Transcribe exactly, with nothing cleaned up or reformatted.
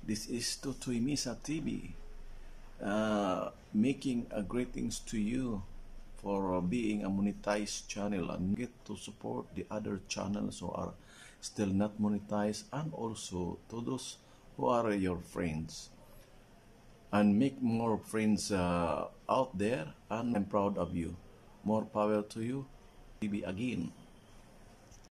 This is Totoy Misa T V, uh, making a greetings to you for uh, being a monetized channel and get to support the other channels who are still not monetized, and also to those who are your friends, and make more friends uh, out there. And I'm proud of you. More power to you. T V again.